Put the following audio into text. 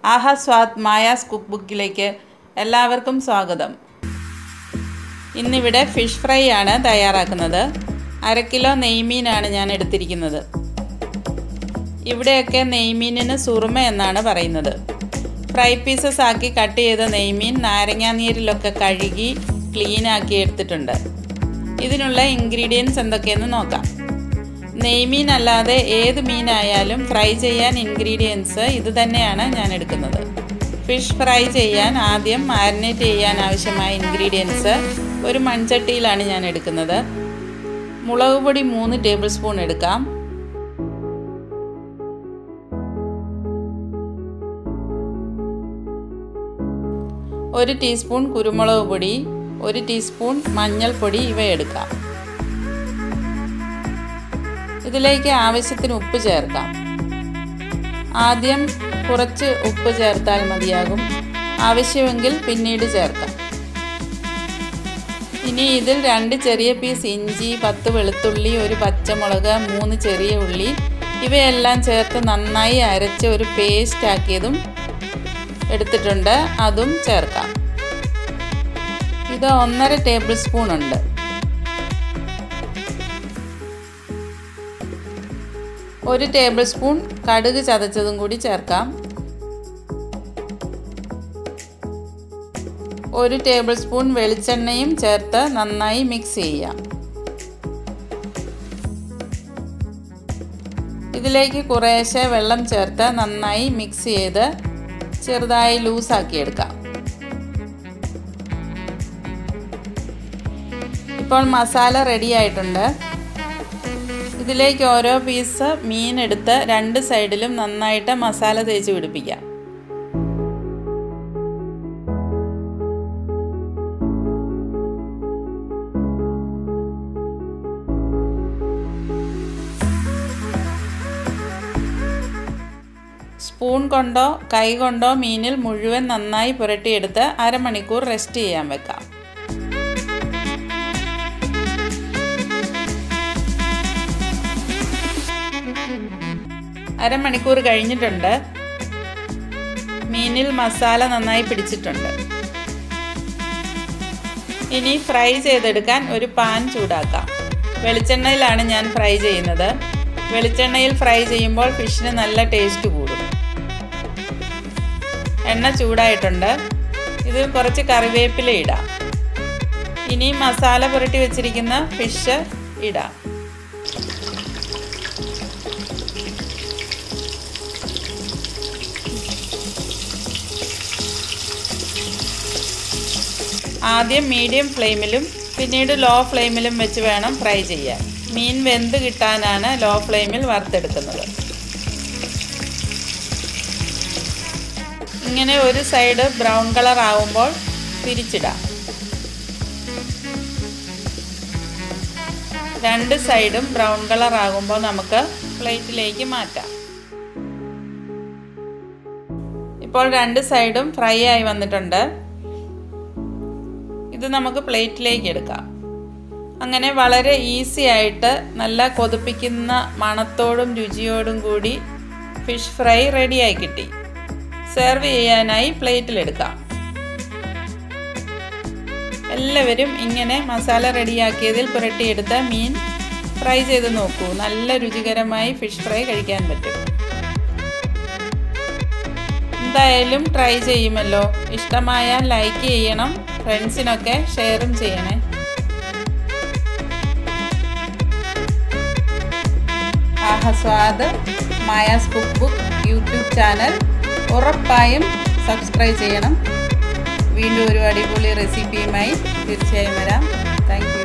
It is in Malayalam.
ആഹാ സ്വാദ് മായാസ് കുക്ക് ബുക്കിലേക്ക് എല്ലാവർക്കും സ്വാഗതം. ഇന്നിവിടെ ഫിഷ് ഫ്രൈ ആണ് തയ്യാറാക്കുന്നത്. 1/2 കിലോ നെയ്മീനാണ് ഞാൻ എടുത്തിരിക്കുന്നത്. ഇവിടെയൊക്കെ നെയ്മീനിന് സുറുമ എന്നാണ് പറയുന്നത്. ഫ്രൈ പീസസ് ആക്കി കട്ട് ചെയ്ത നെയ്മീൻ നാരങ്ങാനീരിലൊക്കെ കഴുകി ക്ലീനാക്കി എടുത്തിട്ടുണ്ട്. ഇതിനുള്ള ഇൻഗ്രീഡിയൻസ് എന്തൊക്കെയെന്ന് നോക്കാം. നെയ്മീൻ അല്ലാതെ ഏത് മീനായാലും ഫ്രൈ ചെയ്യാൻ ഇൻഗ്രീഡിയൻസ് ഇത് തന്നെയാണ് ഞാൻ എടുക്കുന്നത്. ഫിഷ് ഫ്രൈ ചെയ്യാൻ ആദ്യം മാരിനേറ്റ് ചെയ്യാൻ ആവശ്യമായ ഇൻഗ്രീഡിയൻസ് ഒരു മൺചട്ടിയിലാണ് ഞാൻ എടുക്കുന്നത്. മുളക് പൊടി 3 ടേബിൾ സ്പൂൺ എടുക്കാം. ഒരു ടീസ്പൂൺ കുരുമുളക് പൊടി, 1 ടീസ്പൂൺ മഞ്ഞൾപ്പൊടി ഇവ എടുക്കാം. ഇതിലേക്ക് ആവശ്യത്തിന് ഉപ്പ് ചേർക്കാം. ആദ്യം കുറച്ച് ഉപ്പ് ചേർത്താൽ മതിയാകും. ആവശ്യമെങ്കിൽ പിന്നീട് ചേർക്കാം. ഇനി ഇതിൽ 2 ചെറിയ പീസ് ഇഞ്ചി, 10 വെളുത്തുള്ളി, 1 പച്ചമുളക്, 3 ചെറിയ ഉള്ളി ഇവയെല്ലാം ചേർത്ത് നന്നായി അരച്ച് ഒരു പേസ്റ്റ് ആക്കിയതും എടുത്തിട്ടുണ്ട്. അതും ചേർക്കാം. ഇത് 1.5 ടേബിൾ സ്പൂൺ ഉണ്ട്. ഒരു ടേബിൾ സ്പൂൺ കടുക് ചതച്ചതും കൂടി ചേർക്കാം. 1 ടേബിൾ സ്പൂൺ വെളിച്ചെണ്ണയും ചേർത്ത് നന്നായി മിക്സ് ചെയ്യാം. ഇതിലേക്ക് കുറേശ്ശെ വെള്ളം ചേർത്ത് നന്നായി മിക്സ് ചെയ്ത് ചെറുതായി ലൂസാക്കിയെടുക്കാം. ഇപ്പോൾ മസാല റെഡി ആയിട്ടുണ്ട്. ഇതിലേക്ക് ഓരോ പീസ് മീൻ എടുത്ത് 2 സൈഡിലും നന്നായിട്ട് മസാല തേച്ച് പിടിപ്പിക്കാം. സ്പൂൺ കൊണ്ടോ കൈ കൊണ്ടോ മീനിൽ മുഴുവൻ നന്നായി പുരട്ടിയെടുത്ത് 1/2 മണിക്കൂർ റെസ്റ്റ് ചെയ്യാൻ വെക്കാം. അരമണിക്കൂർ കഴിഞ്ഞിട്ടുണ്ട്. മീനിൽ മസാല നന്നായി പിടിച്ചിട്ടുണ്ട്. ഇനി ഫ്രൈ ചെയ്തെടുക്കാൻ ഒരു പാൻ ചൂടാക്കാം. വെളിച്ചെണ്ണയിലാണ് ഞാൻ ഫ്രൈ ചെയ്യുന്നത്. വെളിച്ചെണ്ണയിൽ ഫ്രൈ ചെയ്യുമ്പോൾ ഫിഷിന് നല്ല ടേസ്റ്റ് കൂടും. എണ്ണ ചൂടായിട്ടുണ്ട്. ഇതിൽ കുറച്ച് കറിവേപ്പില ഇടാം. ഇനി മസാല പുരട്ടി വെച്ചിരിക്കുന്ന ഫിഷ് ഇടാം. ആദ്യം മീഡിയം ഫ്ലെയിമിലും പിന്നീട് ലോ ഫ്ലെയിമിലും വെച്ച് വേണം ഫ്രൈ ചെയ്യാൻ. മീൻ വെന്ത് കിട്ടാനാണ് ലോ ഫ്ലെയിമിൽ വറുത്തെടുക്കുന്നത്. ഇങ്ങനെ ഒരു സൈഡ് ബ്രൗൺ കളർ ആവുമ്പോൾ തിരിച്ചിടാം. 2 സൈഡും ബ്രൗൺ കളർ ആകുമ്പോൾ നമുക്ക് പ്ലേറ്റിലേക്ക് മാറ്റാം. ഇപ്പോൾ 2 സൈഡും ഫ്രൈ ആയി വന്നിട്ടുണ്ട്. ഇത് നമുക്ക് പ്ലേറ്റിലേക്ക് എടുക്കാം. അങ്ങനെ വളരെ ഈസി ആയിട്ട് നല്ല കൊതിപ്പിക്കുന്ന മണത്തോടും രുചിയോടും കൂടി ഫിഷ് ഫ്രൈ റെഡിയായി കിട്ടി. സെർവ് ചെയ്യാനായി പ്ലേറ്റിലെടുക്കാം. എല്ലാവരും ഇങ്ങനെ മസാല റെഡിയാക്കിയതിൽ പുരട്ടിയെടുത്ത മീൻ ഫ്രൈ ചെയ്ത് നോക്കൂ. നല്ല രുചികരമായി ഫിഷ് ഫ്രൈ കഴിക്കാൻ പറ്റും. എന്തായാലും ട്രൈ ചെയ്യുമല്ലോ. ഇഷ്ടമായാൽ ലൈക്ക് ചെയ്യണം. ഫ്രണ്ട്സിനൊക്കെ ഷെയറും ചെയ്യണേ. ആഹാ സ്വാദ് Maya's cook book YouTube channel ഉറപ്പായും സബ്സ്ക്രൈബ് ചെയ്യണം. വീണ്ടും ഒരു അടിപൊളി റെസിപ്പിയുമായി തീർച്ചയായും വരാം. Thank U.